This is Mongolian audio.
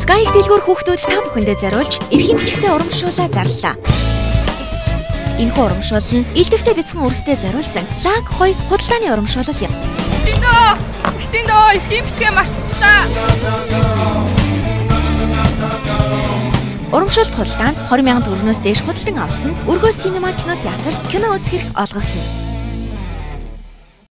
Скайг дэлгүүр хүүхдүүд та бүхэндээ зориулж эрхэм бичгтээ урамшуулаа зарлаа. Энэхүү урамшуул нь ил дэвтэй бяцхан үрстэй зориулсан лаг хой худалдааны урамшуул юм. Ихтэндөө эрхэм бичгээ мартчихлаа. Урамшуулт худалдаанд 20,000 төгрөгнөөс дээш худалдан авалтанд Өргөө синема кинотеатрт кино үзэх хэрэг олгогдно.